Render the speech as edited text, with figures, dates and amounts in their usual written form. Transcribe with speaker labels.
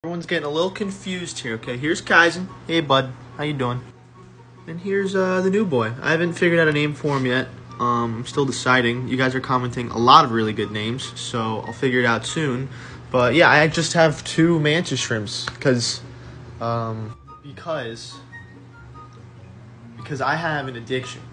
Speaker 1: Everyone's getting a little confused here, okay? Here's Kaizen. Hey, bud. How you doing? And here's the new boy. I haven't figured out a name for him yet. I'm still deciding. You guys are commenting a lot of really good names, so I'll figure it out soon. But yeah, I just have 2 mantis shrimps because I have an addiction.